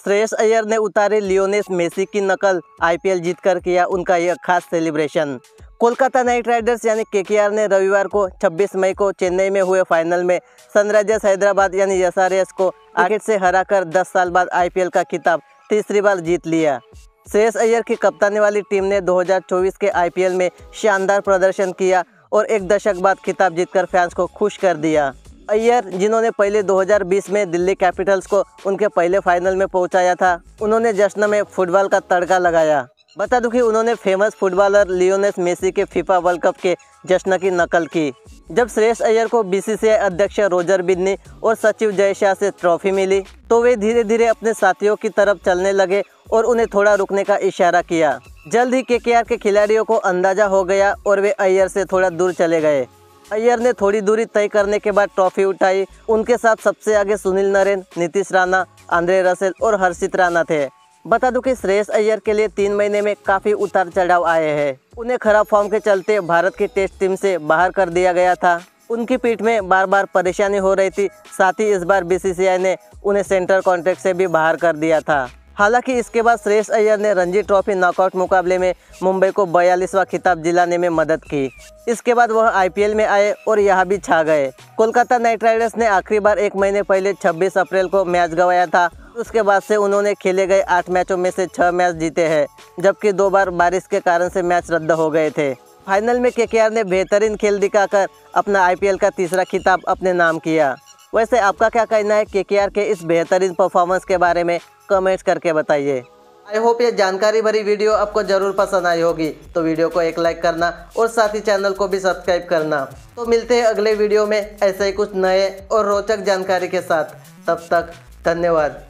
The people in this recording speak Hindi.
श्रेयस अय्यर ने उतारी लियोनेल मेसी की नकल, आईपीएल जीतकर किया उनका यह खास सेलिब्रेशन। कोलकाता नाइट राइडर्स यानी केकेआर ने रविवार को 26 मई को चेन्नई में हुए फाइनल में सनराइजर्स हैदराबाद यानी एसआरएच को 8 विकेट से हराकर 10 साल बाद आईपीएल का खिताब तीसरी बार जीत लिया। श्रेयस अय्यर की कप्तानी वाली टीम ने 2024 के आईपीएल में शानदार प्रदर्शन किया और एक दशक बाद खिताब जीतकर फैंस को खुश कर दिया। अय्यर, जिन्होंने पहले 2020 में दिल्ली कैपिटल्स को उनके पहले फाइनल में पहुंचाया था, उन्होंने जश्न में फुटबॉल का तड़का लगाया। बता दूं कि उन्होंने फेमस फुटबॉलर लियोनेल मेसी के फीफा वर्ल्ड कप के जश्न की नकल की। जब श्रेयस अय्यर को बीसीसीआई अध्यक्ष रोजर बिन्नी और सचिव जय शाह से ट्रॉफी मिली तो वे धीरे धीरे अपने साथियों की तरफ चलने लगे और उन्हें थोड़ा रुकने का इशारा किया। जल्द ही केकेआर के खिलाड़ियों को अंदाजा हो गया और वे अय्यर से थोड़ा दूर चले गए। अय्यर ने थोड़ी दूरी तय करने के बाद ट्रॉफी उठाई। उनके साथ सबसे आगे सुनील नरेन, नीतीश राणा, आंद्रे रसेल और हर्षित राणा थे। बता दूं कि श्रेयस अय्यर के लिए 3 महीने में काफ़ी उतार चढ़ाव आए हैं। उन्हें खराब फॉर्म के चलते भारत की टेस्ट टीम से बाहर कर दिया गया था। उनकी पीठ में बार बार परेशानी हो रही थी। साथ ही इस बार बीसीसीआई ने उन्हें सेंट्रल कॉन्ट्रैक्ट से भी बाहर कर दिया था। हालांकि इसके बाद श्रेयस अय्यर ने रणजी ट्रॉफी नॉकआउट मुकाबले में मुंबई को 42वां खिताब दिलाने में मदद की। इसके बाद वह आईपीएल में आए और यहाँ भी छा गए। कोलकाता नाइट राइडर्स ने आखिरी बार 1 महीने पहले 26 अप्रैल को मैच गंवाया था। उसके बाद से उन्होंने खेले गए 8 मैचों में से 6 मैच जीते हैं, जबकि 2 बार बारिश के कारण से मैच रद्द हो गए थे। फाइनल में केकेआर ने बेहतरीन खेल दिखाकर अपना आईपीएल का तीसरा खिताब अपने नाम किया। वैसे आपका क्या कहना है केकेआर के इस बेहतरीन परफॉर्मेंस के बारे में? कमेंट्स करके बताइए। आई होप ये जानकारी भरी वीडियो आपको ज़रूर पसंद आई होगी, तो वीडियो को एक लाइक करना और साथ ही चैनल को भी सब्सक्राइब करना। तो मिलते हैं अगले वीडियो में ऐसे ही कुछ नए और रोचक जानकारी के साथ। तब तक धन्यवाद।